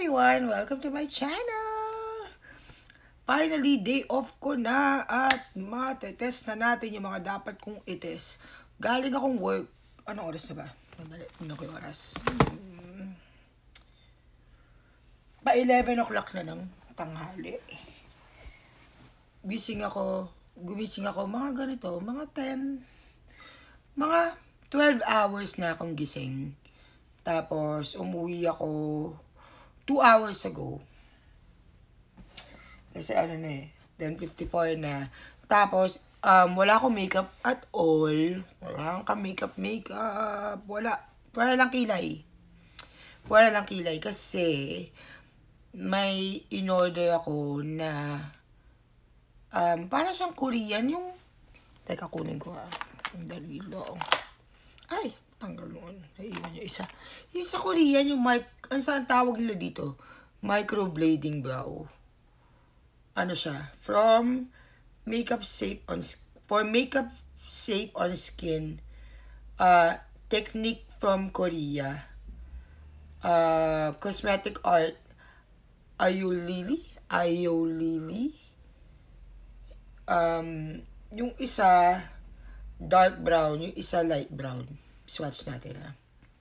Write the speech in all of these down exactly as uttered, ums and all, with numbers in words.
everyone! Welcome to my channel! Finally, day off ko na at matetest na natin yung mga dapat kong itest. Galing akong work. Anong oras na ba? Mandali, ano ko yung oras? Hmm. Pa eleven o'clock na ng tanghali. Gising ako, gumising ako, mga ganito, mga ten, mga twelve hours na akong gising. Tapos, umuwi ako two hours ago. Kasi ano na eh, ten fifty-four na. Tapos, um, wala akong makeup at all. Wala akong makeup, makeup. Wala. Wala lang kilay. Wala lang kilay kasi may in-order ako na um, para siyang Korean yung... Teka, kunin ko ah. Ang dali lang. Ay! Tanggal mo. Naiiwan yung isa. Yung sa Korean, yung mic... Ano saan tawag nila dito? Microblading brow. Ano siya? From makeup safe on... For makeup safe on skin. Uh, technique from Korea. Uh, cosmetic art. Ayolili? Ayolili? Um, yung isa dark brown. Yung isa light brown. Swatch natin ha.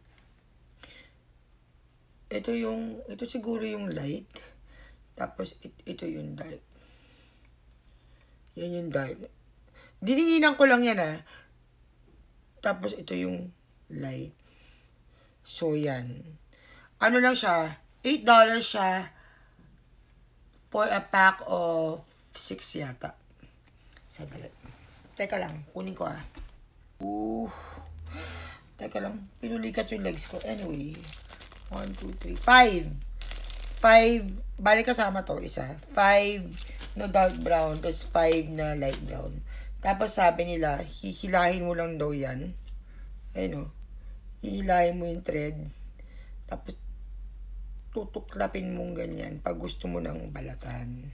Ito yung, ito siguro yung light. Tapos it, ito yung dark. Yan yung dark. Dininginan ko lang yan ha. Tapos ito yung light. So yan. Ano lang siya? eight dollars siya for a pack of six yata. Saglit. Teka lang, kunin ko ha. Uh. Teka lang, pinulikat yung legs ko. Anyway, one, two, three, five. five, balik kasama to, isa. five na dark brown, tapos five na light brown. Tapos sabi nila, hihilahin mo lang daw yan. Ayun o. Hihilahin mo yung thread. Tapos, tutuklapin mong ganyan pag gusto mo ng balatan.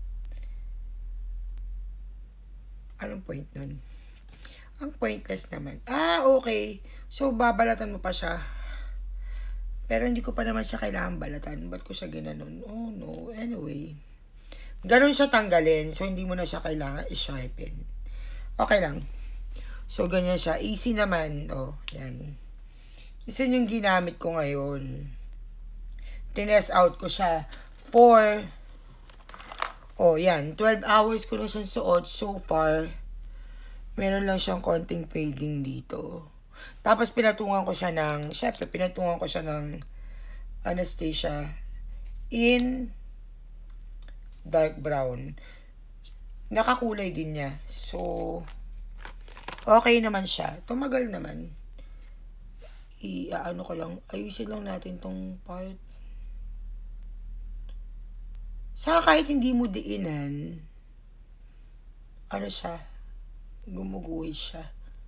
Anong point nun? Ang pointless naman. Ah, okay. So, babalatan mo pa siya. Pero hindi ko pa naman siya kailangan balatan. Ba't ko siya ginanon? Oh, no. Anyway. Ganon siya tanggalin. So, hindi mo na siya kailangan i-sharpen. Okay lang. So, ganyan siya. Easy naman. Oh, yan. Isa yung ginamit ko ngayon. Tinest out ko siya for... Oh, yan. twelve hours ko na siyang suot so far. Meron lang siyang konting fading dito. Tapos pinatungan ko siya ng, syempre pinatungan ko siya ng Anastasia in dark brown. Nakakulay din niya. So, okay naman siya. Tumagal naman. I-ano ko lang, ayusin lang natin tong part. Saka kahit hindi mo diinan, ano siya, gumuguhit siya.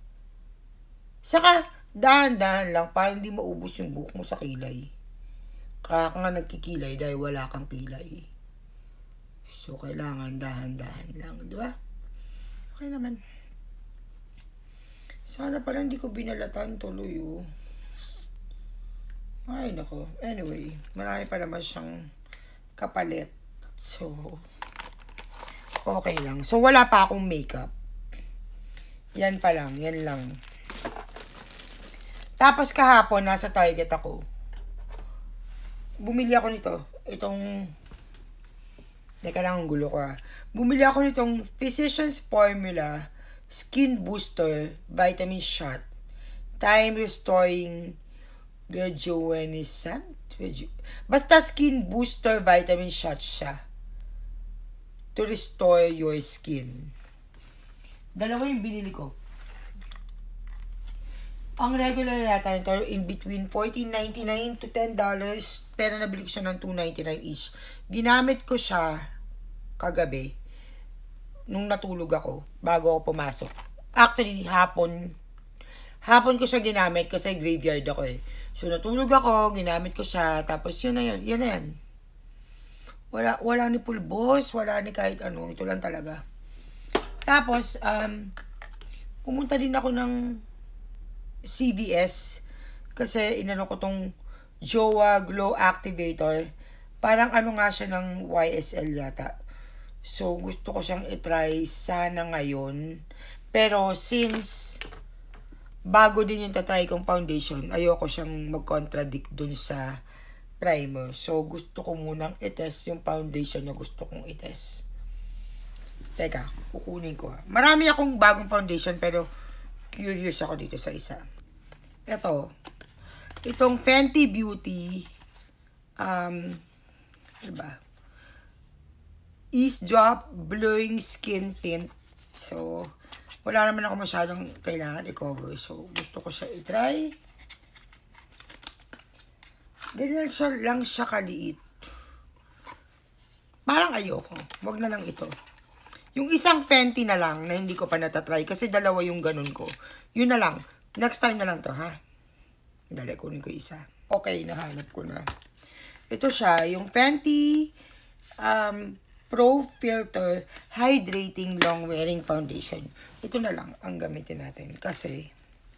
Saka, dahan-dahan lang para hindi maubos yung buhok mo sa kilay. Kaya ka nga nagkikilay dahil wala kang kilay. So, kailangan dahan-dahan lang. Di ba? Okay naman. Sana pala hindi ko binalatan tuloy, oh. Ay, nako. Anyway, marami pa naman siyang kapalit. So, okay lang. So, wala pa akong makeup. Yan pa lang. Yan lang. Tapos kahapon, nasa Target ako. Bumili ako nito. Itong... Teka lang, ang gulo ko ah. Bumili ako nitong Physicians Formula Skin Booster Vitamin Shot. Time Restoring Rejuvenescent. Reju Basta Skin Booster Vitamin Shot siya. To restore your skin. Dalawa yung binili ko. Ang regular yata nito, in between fourteen ninety-nine to ten dollars. Pero nabili ko siya ng two ninety-nine each. Ginamit ko siya kagabi. Nung natulog ako. Bago ako pumasok. Actually, hapon. Hapon ko siya ginamit kasi graveyard ako eh. So, natulog ako. Ginamit ko siya. Tapos, yun na yun. Yan na yan. Wala, wala ni pulbos. Wala ni kahit ano. Ito lang talaga. Tapos, um, pumunta din ako ng C V S kasi inano ko tong Jowa Glow Activator Parang ano nga siya ng Y S L yata. So, gusto ko siyang itry sana ngayon. Pero, since bago din yung tatry kong foundation, ayoko siyang mag-contradict dun sa primer. So, gusto ko munang itest yung foundation na gusto kong itest. Teka, kukunin ko ha. Marami akong bagong foundation pero curious ako dito sa isa. Ito. Itong Fenty Beauty um, ano ba? Ease Drop Blurring Skin Tint. So, wala naman ako masyadong kailangan i-cover. So, gusto ko siya i-try. Ganyan siya lang siya kaliit. Parang ayoko. Wag na lang ito. Yung isang Fenty na lang na hindi ko pa natatry kasi dalawa yung ganun ko. Yun na lang. Next time na lang to, ha? Dali, kunin ko isa. Okay, nahanap ko na. Ito siya, yung Fenty um, Pro Filter Hydrating Long Wearing Foundation. Ito na lang ang gamitin natin kasi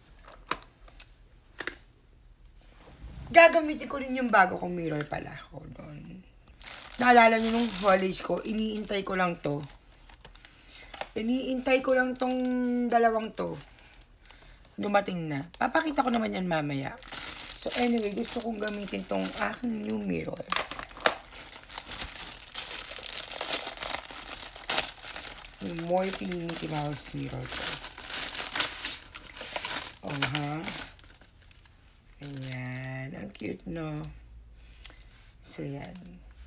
gagamitin ko rin yung bago kong mirror pala. Hold on. Naalala nyo nung college ko, iniintay ko lang to. Iniintay ko lang tong dalawang to. Dumating na. Papakita ko naman yan mamaya. So anyway, gusto kong gamitin tong aking new mirror. Yung Morphe Mickey Mouse mirror ko. Oh, ha? Ayan. Ang cute, no? So, yan.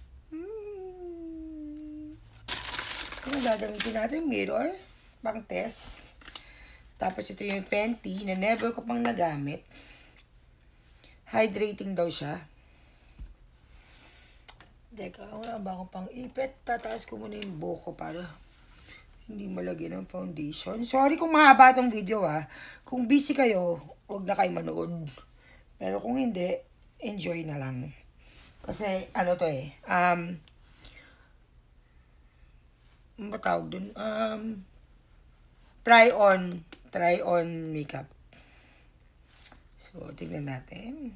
Hmm. Ano gagamitin natin? Mirror. Pang test. Tapos, ito yung Fenty na never ko pang nagamit. Hydrating daw siya. Teka, wala ba akong pang ipit? Tataas ko muna yung buhok ko para hindi malagyan ng foundation. Sorry kung mahaba itong video ha. Kung busy kayo, huwag na kayo manood. Pero kung hindi, enjoy na lang. Kasi ano to eh. Um, ano ba tawag dun? Um, try on. Try on makeup. So, tingnan natin.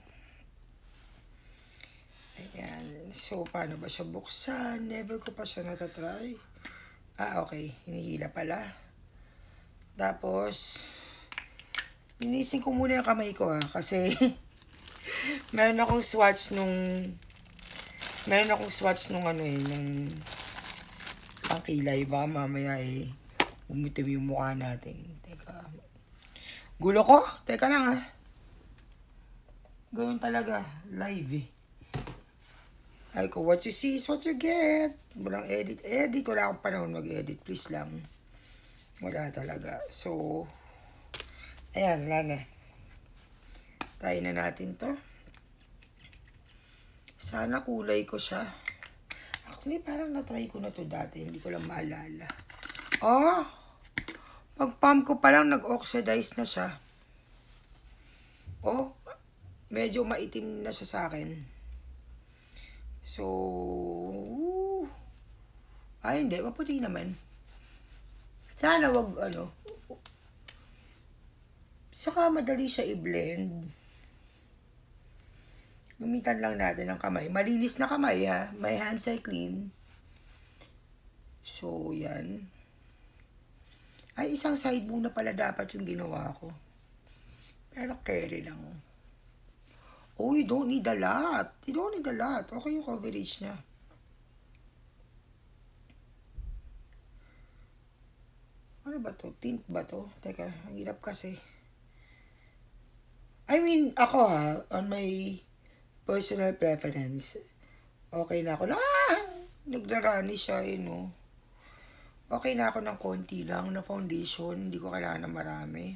Ayan. So, paano ba siya buksan? Never ko pa siya natatry. Ah, okay. Hinihila pala. Tapos, linisin ko muna yung kamay ko ha. Kasi, meron akong swatch nung, meron akong swatch nung ano eh, nung pangkilay. Baka mamaya eh, umitim yung mukha natin. Teka. Gulo ko? Teka lang ha. Gawin talaga. Live eh. Ay ko, what you see is what you get. Walang edit. Edit. Wala akong panahon mag-edit. Please lang. Wala talaga. So, ayan, wala na. Try na natin to. Sana kulay ko siya. Actually, parang na-try ko na to dati. Hindi ko lang maalala. Oh! Pag-pump ko pa lang, nag-oxidize na siya. Oh! Medyo maitim na siya sa akin. So, ay hindi, maputi naman. Sana wag ano. Saka madali siya i-blend. Gamitan lang natin ng kamay. Malinis na kamay ha. My hands are clean. So, yan. Ay, isang side muna pala dapat yung ginawa ko. Pero carry lang. Oh, you don't need a lot. You don't need a lot. Okay yung coverage niya. Ano ba to? Tint ba to? Teka, ang hirap kasi. I mean, ako ha, on my personal preference, okay na ako na, ah, nagrarani siya eh, no? Okay na ako ng konti lang na foundation. Hindi ko kailangan ng marami.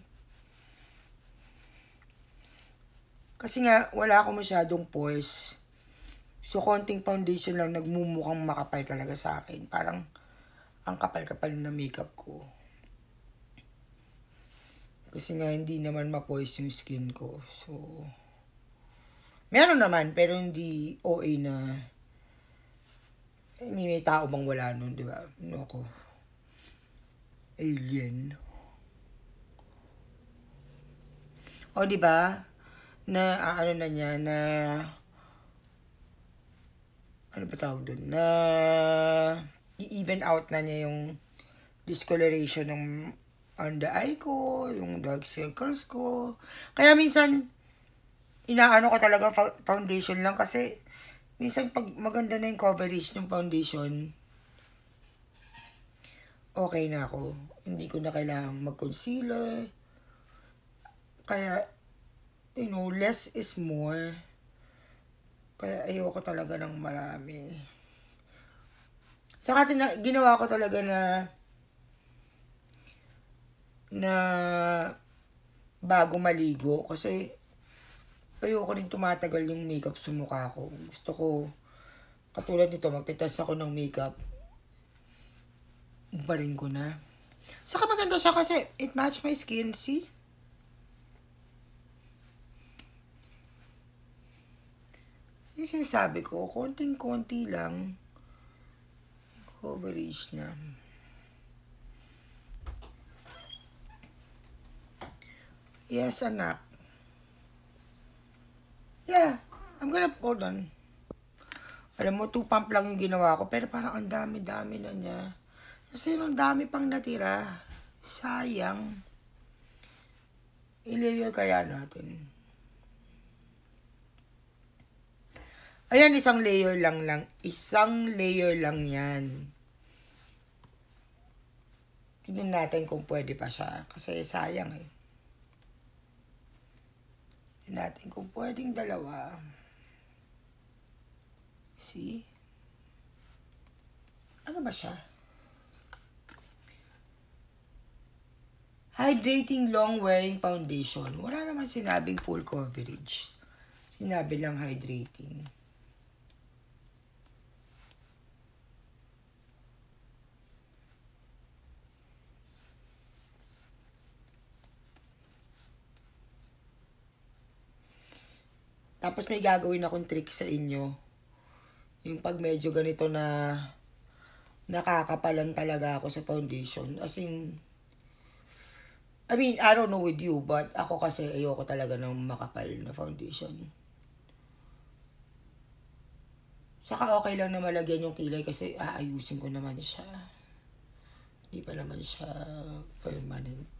Kasi nga, wala ako masyadong pores. So, konting foundation lang, nagmumukhang makapal talaga sa akin. Parang, ang kapal-kapal na makeup ko. Kasi nga, hindi naman ma-poise yung skin ko. So, meron naman, pero hindi O A na, I mean, may tao bang wala nun, di ba? Ano ako? Alien. O, di ba? Na, ano na niya, na, ano ba tawag doon, na i-even out na niya yung discoloration ng under eye ko, yung dark circles ko. Kaya minsan, inaano ko talaga foundation lang kasi minsan pag maganda na yung coverage ng foundation, okay na ako. Hindi ko na kailangang mag-concealer. Kaya, you know, less is more. Kaya ayoko talaga ng marami. Saka tina- ginawa ko talaga na na bago maligo kasi ayoko rin tumatagal yung makeup sa mukha ko. Gusto ko, katulad nito, magtitest ako ng makeup. Barin ko na. Saka maganda siya kasi it match my skin, see? Yung sinasabi ko, konting-konti lang. Coverage na. Yes, anak. Yeah, I'm gonna, hold on. Alam mo, two pump lang yung ginawa ko, pero parang ang dami-dami na niya. Kasi yung dami pang natira. Sayang. I-layer kaya natin. Ayan, isang layer lang lang. Isang layer lang yan. Tignan natin kung pwede pa siya. Kasi sayang eh. Tignan natin kung pwedeng dalawa. See? Ano ba siya? Hydrating long wearing foundation. Wala naman sinabing full coverage. Sinabi lang hydrating. Tapos may gagawin akong trick sa inyo. Yung pag medyo ganito na nakakapalan talaga ako sa foundation. As in, I mean, I don't know with you, but ako kasi ayoko talaga ng makapal na foundation. Saka okay lang na malagyan yung kilay kasi aayusin ko naman siya. Hindi pa naman siya permanent.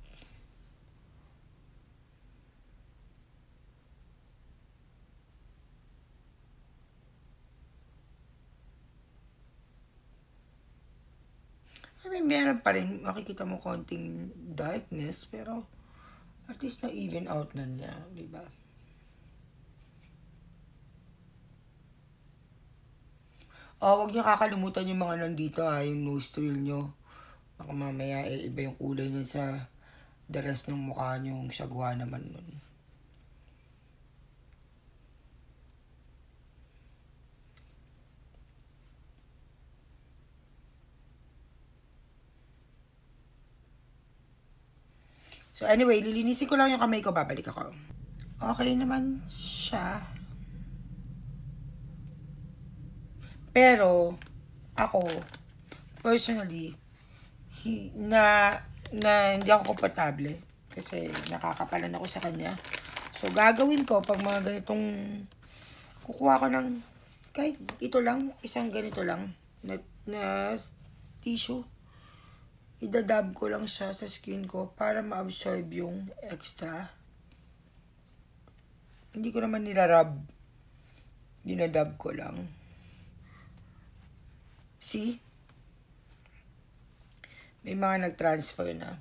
I mean, meron pa rin, makikita mo konting darkness, pero at least na-even out na niya, di ba? Oh, wag niyo kakalimutan yung mga nandito ha, yung nose tool nyo. Baka mamaya eh, iba yung kulay niya sa the rest ng mukha nyo, yung sagwa naman nun. So anyway, lilinisin ko lang yung kamay ko, babalik ako. Okay naman siya. Pero, ako, personally, hi, na, na hindi ako komportable. Kasi nakakapalan ako sa kanya. So, gagawin ko, pag mga ganitong, kukuha ko ng, kahit ito lang, isang ganito lang, na, na tissue. Idadab ko lang siya sa skin ko para ma-absorb yung extra. Hindi ko naman nilarab. Dinadab ko lang. See? May mga nag-transfer na.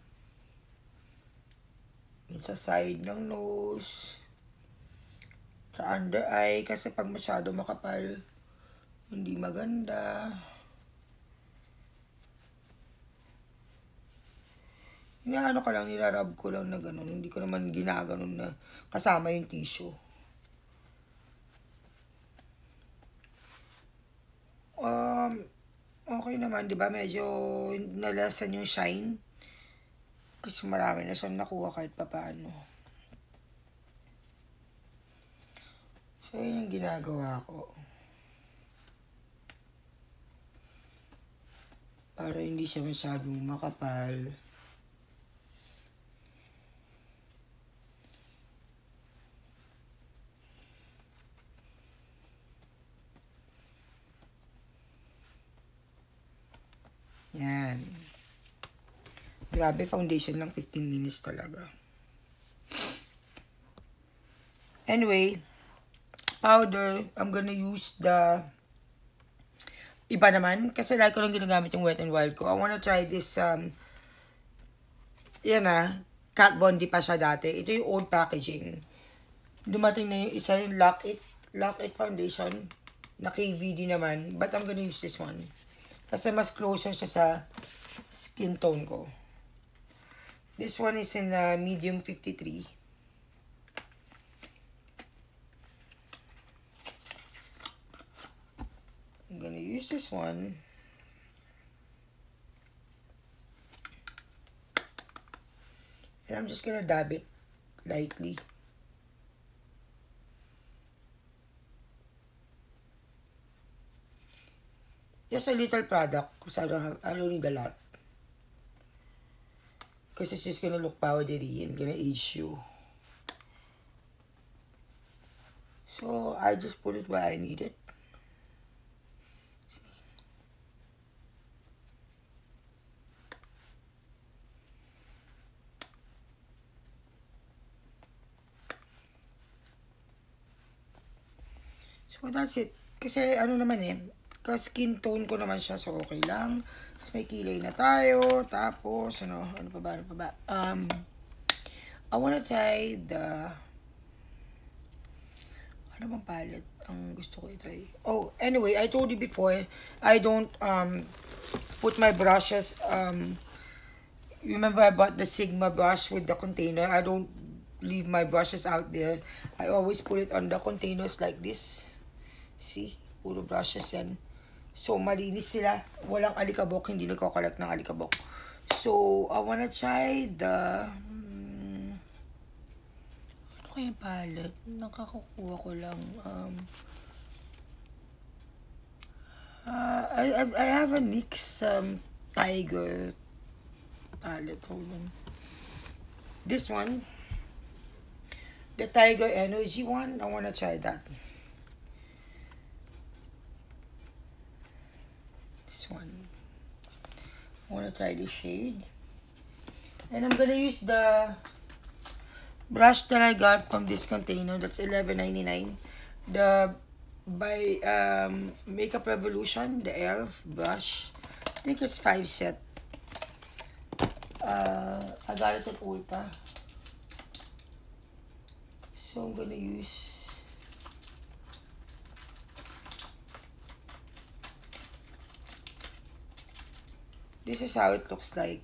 Sa side ng nose. Sa under eye. Kasi pag masyado makapal, hindi maganda. Inaano ko lang, nilarab ko lang na gano'n. Hindi ko naman ginaganon na kasama yung tissue. Um, okay naman, di ba? Medyo nalasan yung shine. Kasi marami na siyang nakuha kahit papaano. So, yun yung ginagawa ko. Para hindi siya masyadong makapal. Yan. Grabe, foundation lang fifteen minutes talaga. Anyway, powder, I'm gonna use the iba naman. Kasi like ko lang ginagamit yung Wet n Wild ko. I wanna try this, um, yan ah, Kat Von D pa siya dati. Ito yung old packaging. Dumating na yung isa yung Lock It, Lock It Foundation. Na K V D naman. But I'm gonna use this one. Kasi mas closer siya sa skin tone ko. This one is in uh, medium fifty-three. I'm gonna use this one. And I'm just gonna dab it lightly. Just a little product because I don't have, I don't need a lot. Because it's just gonna look powdery and gonna age you. So I just put it where I need it. So that's it. Kasi ano naman eh, kasi skin tone ko naman siya, so okay lang. Tapos may kilay na tayo. Tapos ano, ano pa ba, ano pa ba? Um, I wanna try the, ano bang palette ang gusto ko i-try? Oh, anyway, I told you before, I don't um put my brushes, um, remember I bought the Sigma brush with the container. I don't leave my brushes out there. I always put it on the containers like this. See? Puro brushes yan. So, malinis sila. Walang alikabok. Hindi nagkakalat ng alikabok. So, I wanna try the... Hmm, ano kayang palette? Nakakakuha ko lang. Um, uh, I, I, I have a NYX um, Tiger palette. Hold on. This one. The Tiger Energy one. I wanna try that. This one. I want to try this shade. And I'm gonna use the brush that I got from this container. That's eleven ninety-nine. The by um, Makeup Revolution, the E L F brush. I think it's five set. Uh, I got it at Ulta. So I'm gonna use... This is how it looks like.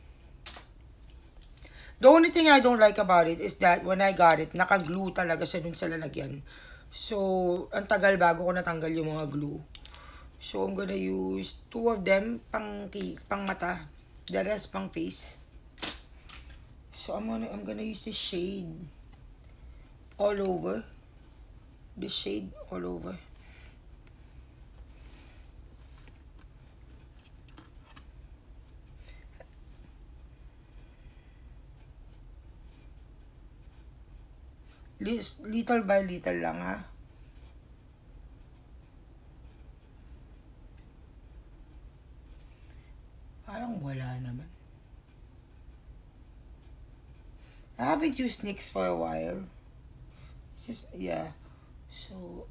The only thing I don't like about it is that when I got it, naka-glue talaga siya dun sa lalagyan. So, ang tagal bago ko natanggal yung mga glue. So, I'm gonna use two of them pang, pang mata. The rest pang face. So, I'm gonna, I'm gonna use this shade all over. This shade all over. Little by little lang ha. Parang wala naman. I haven't used NYX for a while. This is, yeah. So,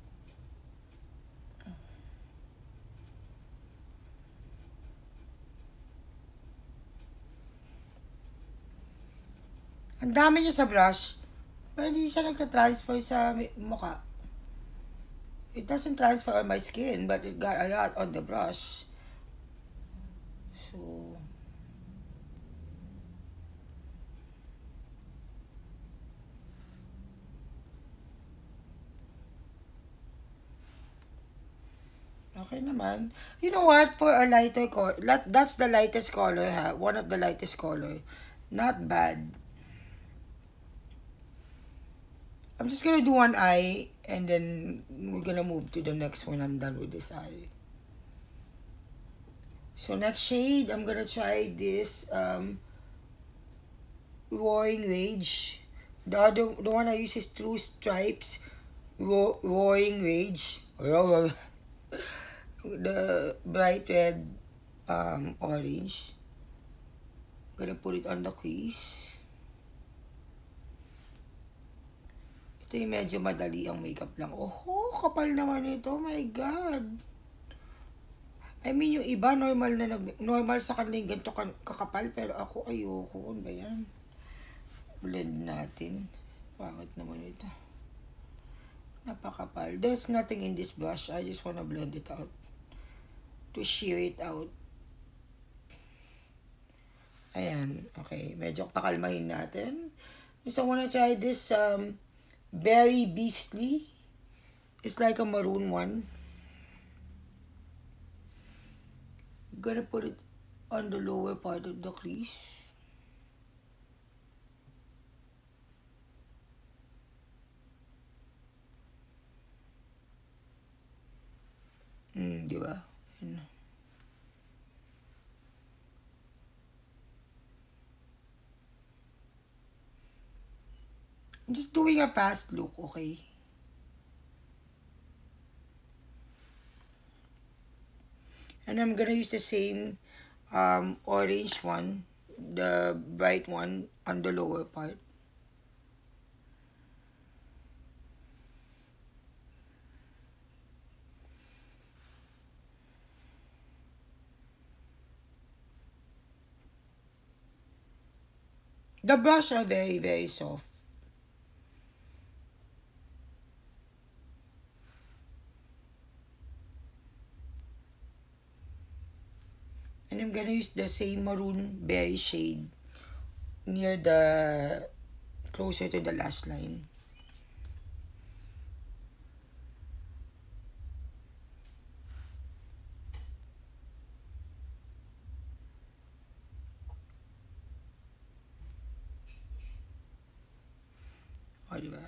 ang dami niya sa brush. Pero hindi siya nagsa-transfer sa mukha. It doesn't transfer on my skin, but it got a lot on the brush. So, okay naman. You know what? For a lighter color, that's the lightest color, ha? One of the lightest color. Not bad. I'm just gonna do one eye, and then we're gonna move to the next one. I'm done with this eye. So next shade, I'm gonna try this um, Roaring Rage. The other, the one I use is True Stripes Ro Roaring Rage. The bright red um, orange. Gonna put it on the crease. Ito yung medyo madali ang makeup lang. Oh, kapal naman ito. My God. I mean, yung iba, normal na nag, normal sa kanila yung ganito kakapal. Pero ako, ayoko. Ano ba yan? Blend natin. Pangit naman ito. Napakapal. There's nothing in this brush. I just wanna blend it out. To shear it out. Ayan. Okay. Medyo pakalmahin natin. So, I wanna try this um, Berry Beastly. It's like a maroon one. I'm gonna put it on the lower part of the crease. Hmm, di ba? Ayan. I'm just doing a fast look, okay? And I'm gonna use the same um, orange one, the bright one on the lower part. The brush are very, very soft. And I'm gonna use the same maroon berry shade near the, closer to the last line. O, diba?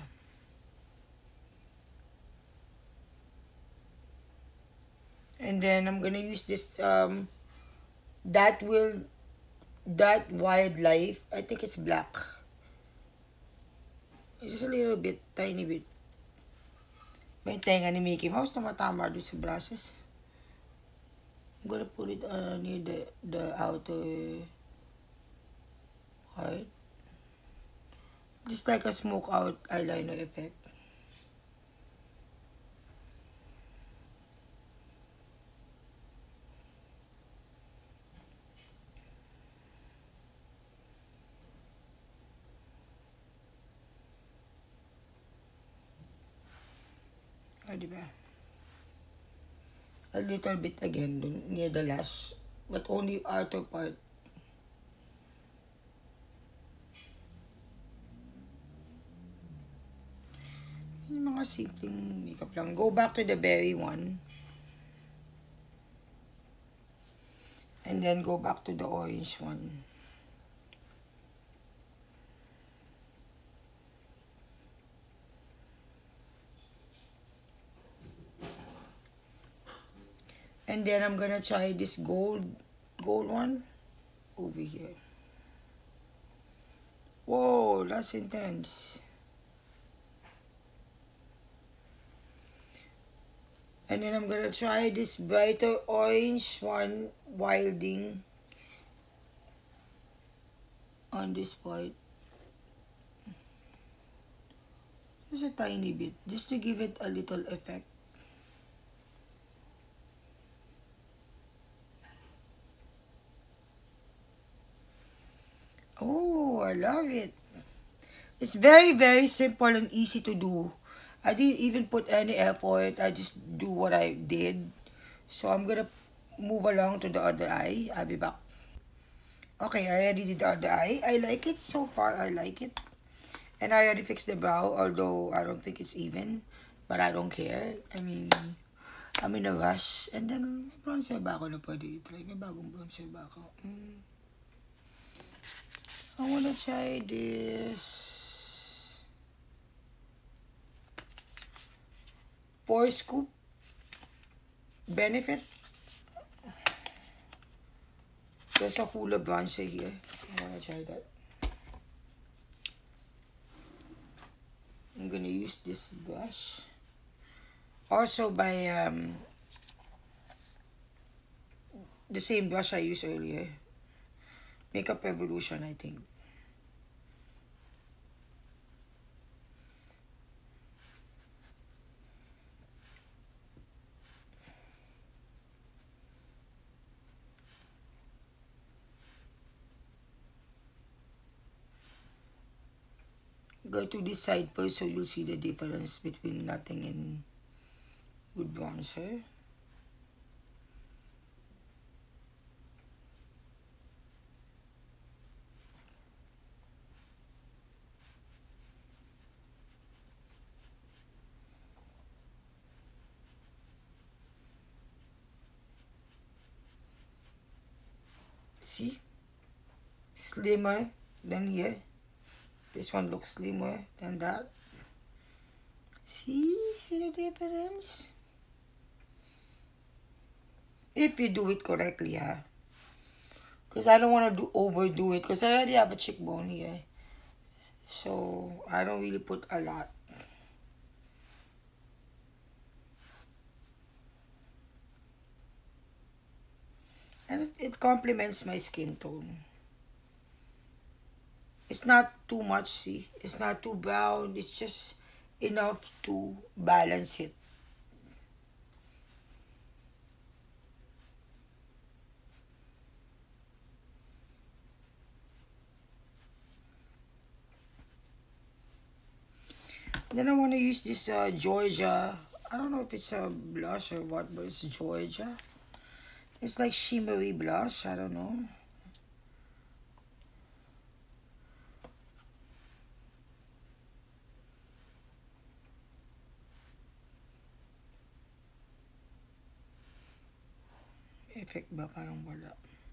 And then I'm gonna use this, um, that will, that wildlife, I think it's black. Just a little bit, tiny bit. May tenga ni Mickey Mouse na matama doon sa brushes. I'm gonna put it uh, near the, the outer part. Just like a smoke out eyeliner effect. O, diba? A little bit again dun, near the lash. But only outer part. Yung mga simpleng makeup lang. Go back to the berry one. And then go back to the orange one. And then I'm gonna try this gold, gold one over here. Whoa, that's intense. And then I'm gonna try this brighter orange one, Wilding, on this part. Just a tiny bit, just to give it a little effect. Oh, I love it. It's very, very simple and easy to do. I didn't even put any effort. I just do what I did. So I'm gonna move along to the other eye. I'll be back. Okay, I already did the other eye. I like it so far. I like it. And I already fixed the brow, although I don't think it's even. But I don't care. I mean, I'm in a rush. And then, may bronzer ba ako na pwede i-try? May bagong bronzer ba ako? Mm. I wanna try this. Pore Scoop Benefit. There's a fuller bronzer here. I wanna try that. I'm gonna use this brush. Also by um, the same brush I used earlier. Makeup Revolution, I think. Go to this side first so you'll see the difference between nothing and with bronzer. See? Slimmer than here. This one looks slimmer than that. See? See the difference? If you do it correctly, huh? Because I don't want to do overdo it. Because I already have a cheekbone here. So, I don't really put a lot. And it, it complements my skin tone. It's not too much, see? It's not too brown. It's just enough to balance it. Then I want to use this uh, Georgia. I don't know if it's a blush or what, but it's Georgia. It's like shimmery blush. I don't know. Effect ba? Parang wala.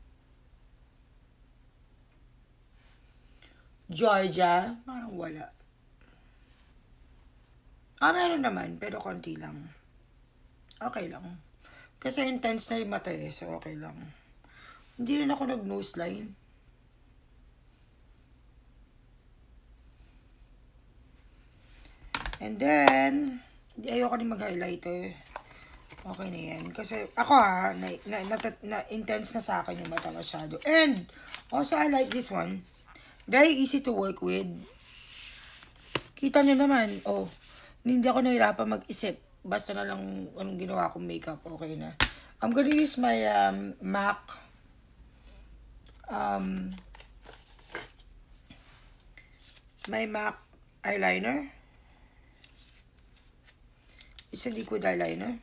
Georgia. Parang wala. Ah, meron naman. Pero konti lang. Okay lang. Kasi intense na yung mata eh. So, okay lang. Hindi rin ako nag-nose line. And then, hindi ayoko din mag-highlighter. Okay na yan. Kasi ako ha, na, na, na, na intense na sa akin yung mata masyado. And, also I like this one. Very easy to work with. Kita nyo naman, oh, hindi ako nahirapan mag-isip. Basta na lang anong ginawa kong makeup, okay na. I'm gonna use my um, MAC um, my MAC eyeliner. It's a liquid eyeliner.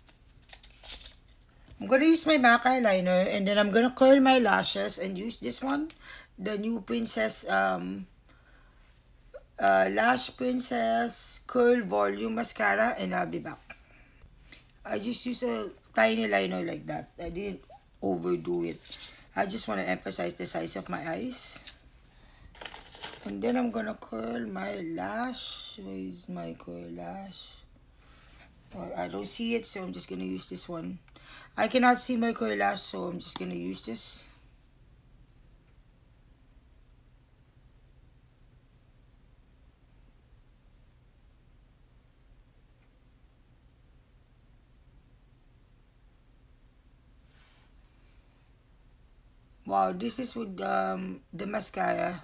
I'm gonna use my MAC eyeliner and then I'm gonna curl my lashes and use this one, the new Princess um, uh, Lash Princess Curl Volume Mascara, and I'll be back. I just use a tiny liner like that. I didn't overdo it. I just want to emphasize the size of my eyes. And then I'm gonna curl my lash. Where is my curl lash? Well, I don't see it, so I'm just gonna use this one. I cannot see my curl lash, so I'm just gonna use this. Wow, this is with um, the mascara.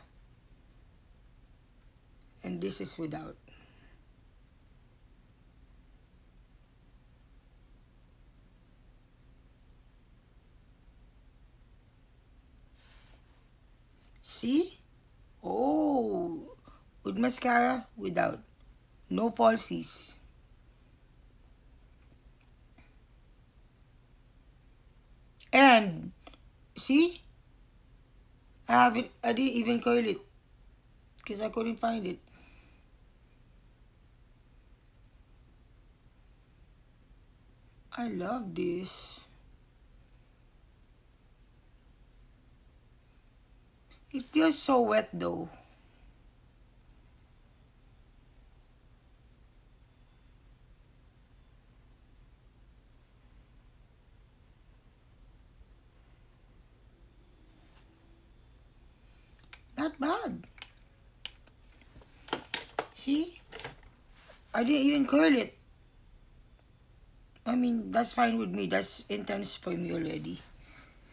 And this is without. See? Oh, with mascara, without. No falsies. And, see? I haven't, I didn't even curl it. Because I couldn't find it. I love this. It feels so wet though. Not bad. See? I didn't even curl it. I mean, that's fine with me. That's intense for me already.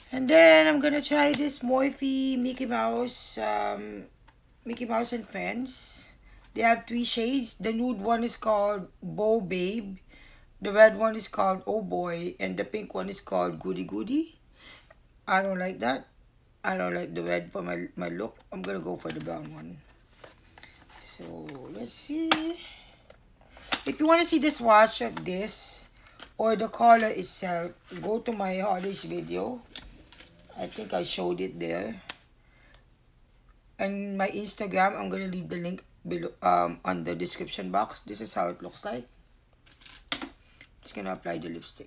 And then I'm gonna try this Morphe Mickey Mouse, um, Mickey Mouse and Friends. They have three shades. The nude one is called Bow Babe. The red one is called Oh Boy. And the pink one is called Goody Goody. I don't like that. I don't like the red for my, my look. I'm gonna go for the brown one. So, let's see. If you want to see the swatch of this or the color itself, go to my holidays video. I think I showed it there. And my Instagram, I'm gonna leave the link below um on the description box. This is how it looks like. Just gonna apply the lipstick.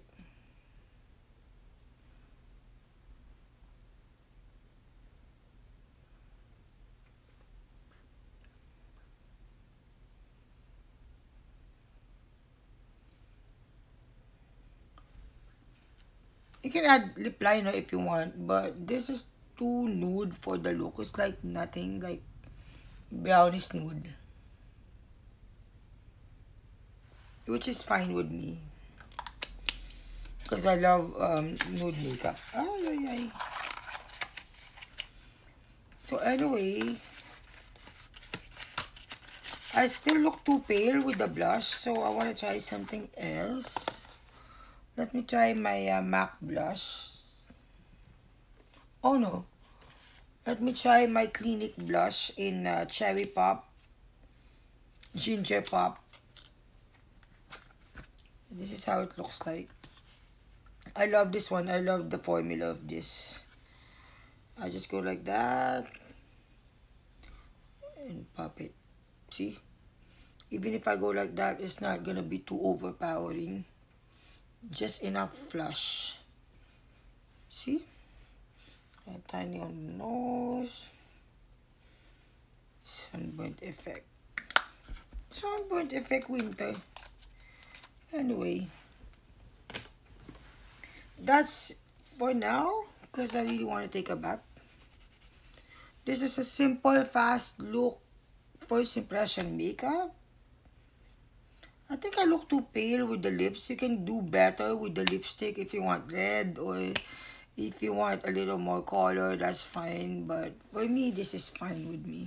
You can add lip liner if you want, but this is too nude for the look. It's like nothing, like brownish nude, which is fine with me because I love um, nude makeup. Ay, ay, ay. So anyway, I still look too pale with the blush, so I want to try something else. Let me try my uh, MAC blush. Oh no. Let me try my Clinique blush in uh, Cherry Pop, Ginger Pop. This is how it looks like. I love this one. I love the formula of this. I just go like that and pop it. See? Even if I go like that, it's not gonna be too overpowering. Just enough flush. See? And tiny on the nose. Sunburnt effect. Sunburnt effect winter. Anyway. That's for now. Because I really want to take a bath. This is a simple, fast look. First impression makeup. I think I look too pale with the lips. You can do better with the lipstick if you want red or if you want a little more color, that's fine. But for me, this is fine with me.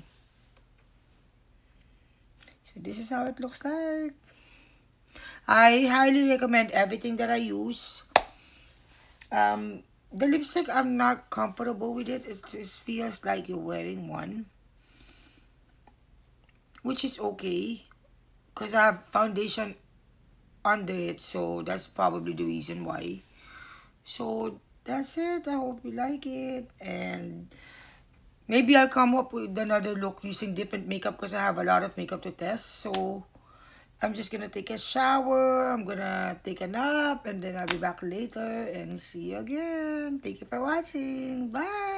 So this is how it looks like. I highly recommend everything that I use. Um, the lipstick, I'm not comfortable with it. It just feels like you're wearing one. Which is okay. Because I have foundation under it. So that's probably the reason why. So that's it. I hope you like it. And maybe I'll come up with another look using different makeup because I have a lot of makeup to test. So I'm just gonna take a shower. I'm gonna take a nap. And then I'll be back later and see you again. Thank you for watching. Bye.